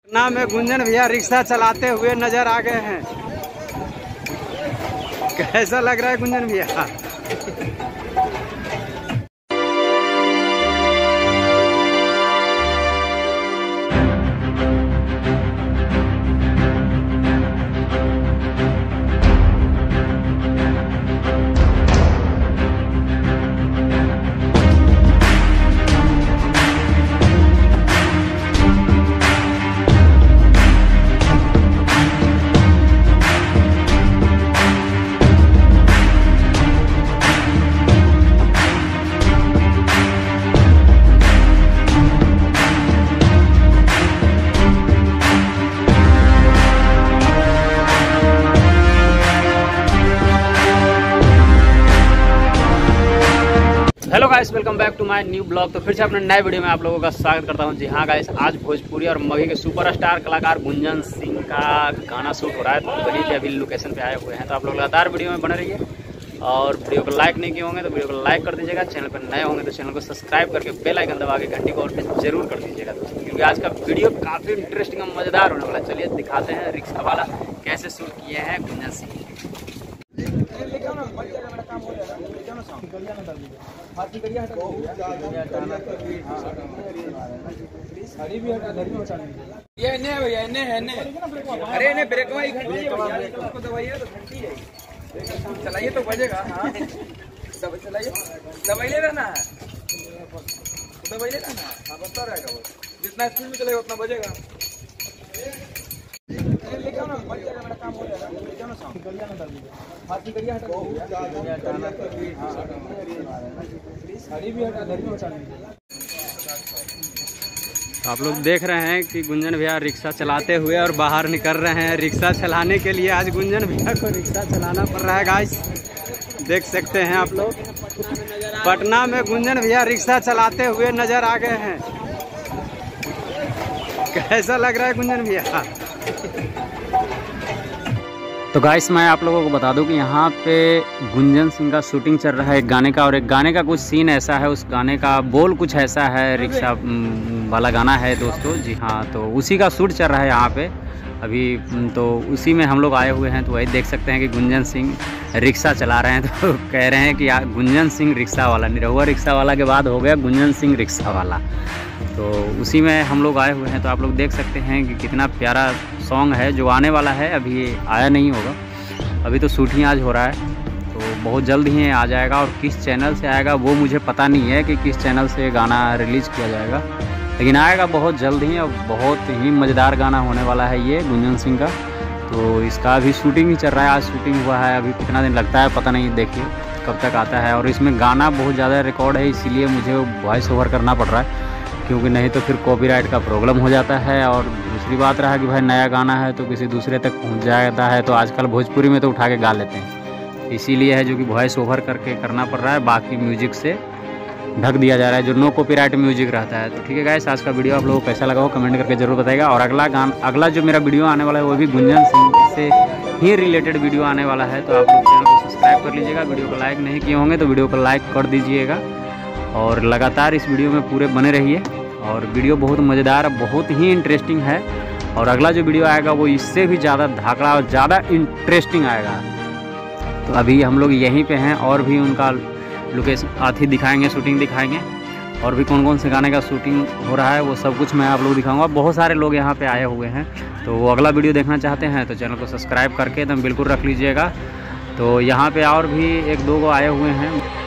पटना में गुंजन भैया रिक्शा चलाते हुए नजर आ गए हैं। कैसा लग रहा है गुंजन भैया? Hello guys, welcome back to my new blog. तो फिर से अपने नए वीडियो में आप लोगों का स्वागत करता हूं। जी हाँ गाइस, आज भोजपुरी और मगही के सुपरस्टार कलाकार गुंजन सिंह का गाना शूट हो रहा है। तो वही पे अभी लोकेशन पे आए हुए हैं। तो आप लोग लगातार वीडियो में बने रहिए और वीडियो को लाइक नहीं किए होंगे तो वीडियो को लाइक कर दीजिएगा। चैनल पर नए होंगे तो चैनल को सब्सक्राइब करके बेल आइकन दबा के घंटी को ऑल पे जरूर कर दीजिएगा दोस्तों, क्योंकि आज का वीडियो काफ़ी इंटरेस्टिंग और मज़ेदार होने वाला है। चलिए दिखाते हैं रिक्शा वाला कैसे शूट किए हैं गुंजन सिंह। अरे ने ब्रेक वाली घंटी उसको दबाइए तो घंटी है, चलाइए तो बजेगा। हाँ चलाइए, दबाइए रहना है, दबाइए रहना है। हाँ बजता रहेगा, वो जितना स्पीड में चलेगा उतना बजेगा। लिखा ना बज जाएगा, मेरा काम हो जाएगा। लिखा ना साउंड हाथ की करिए, हटा साड़ी भी हटा धरी में चलाने। आप लोग देख रहे हैं कि गुंजन भैया रिक्शा चलाते हुए और बाहर निकल रहे हैं। रिक्शा चलाने के लिए आज गुंजन भैया को रिक्शा चलाना पड़ रहा है गाइस, देख सकते हैं आप लोग। पटना में गुंजन भैया रिक्शा चलाते हुए नजर आ गए हैं। कैसा लग रहा है गुंजन भैया? तो गाइस, मैं आप लोगों को बता दूं कि यहाँ पे गुंजन सिंह का शूटिंग चल रहा है एक गाने का, और एक गाने का कुछ सीन ऐसा है, उस गाने का बोल कुछ ऐसा है, रिक्शा वाला गाना है दोस्तों। जी हाँ, तो उसी का शूट चल रहा है यहाँ पे अभी। तो उसी में हम लोग आए हुए हैं। तो वही देख सकते हैं कि गुंजन सिंह रिक्शा चला रहे हैं। तो कह रहे हैं कि गुंजन सिंह रिक्शा वाला, निरहुआ रिक्शा वाला के बाद हो गया गुंजन सिंह रिक्शा वाला। तो उसी में हम लोग आए हुए हैं। तो आप लोग देख सकते हैं कि कितना प्यारा सॉन्ग है जो आने वाला है। अभी आया नहीं होगा, अभी तो शूटिंग आज हो रहा है, तो बहुत जल्द ही आ जाएगा। और किस चैनल से आएगा वो मुझे पता नहीं है कि किस चैनल से गाना रिलीज़ किया जाएगा, लेकिन आएगा बहुत जल्द ही। और बहुत ही मज़ेदार गाना होने वाला है ये गुंजन सिंह का। तो इसका अभी शूटिंग ही चल रहा है, आज शूटिंग हुआ है। अभी कितना दिन लगता है पता नहीं, देखिए कब तक आता है। और इसमें गाना बहुत ज़्यादा रिकॉर्ड है, इसीलिए मुझे वॉइस ओवर करना पड़ रहा है, क्योंकि नहीं तो फिर कॉपीराइट का प्रॉब्लम हो जाता है। और दूसरी बात रहा कि भाई नया गाना है तो किसी दूसरे तक पहुंच जाता है, तो आजकल भोजपुरी में तो उठा के गा लेते हैं, इसीलिए है जो कि वॉइस ओवर करके करना पड़ रहा है। बाकी म्यूजिक से ढक दिया जा रहा है, जो नो कॉपीराइट म्यूजिक रहता है। तो ठीक है गाइस, आज का वीडियो आप लोगों को कैसा लगा हो कमेंट करके जरूर बताइएगा। और अगला जो मेरा वीडियो आने वाला है वो भी गुंजन सिंह से ही रिलेटेड वीडियो आने वाला है। तो आप लोग चैनल को सब्सक्राइब कर लीजिएगा। वीडियो को लाइक नहीं किए होंगे तो वीडियो को लाइक कर दीजिएगा, और लगातार इस वीडियो में पूरे बने रहिए। और वीडियो बहुत मज़ेदार, बहुत ही इंटरेस्टिंग है। और अगला जो वीडियो आएगा वो इससे भी ज़्यादा धाकड़ा और ज़्यादा इंटरेस्टिंग आएगा। तो अभी हम लोग यहीं पे हैं, और भी उनका लोकेशन आथी दिखाएंगे, शूटिंग दिखाएंगे, और भी कौन कौन से गाने का शूटिंग हो रहा है वो सब कुछ मैं आप लोग दिखाऊंगा। बहुत सारे लोग यहाँ पे आए हुए हैं, तो वो अगला वीडियो देखना चाहते हैं तो चैनल को सब्सक्राइब करके एकदम बिल्कुल रख लीजिएगा। तो यहाँ पे और भी एक दो गो आए हुए हैं।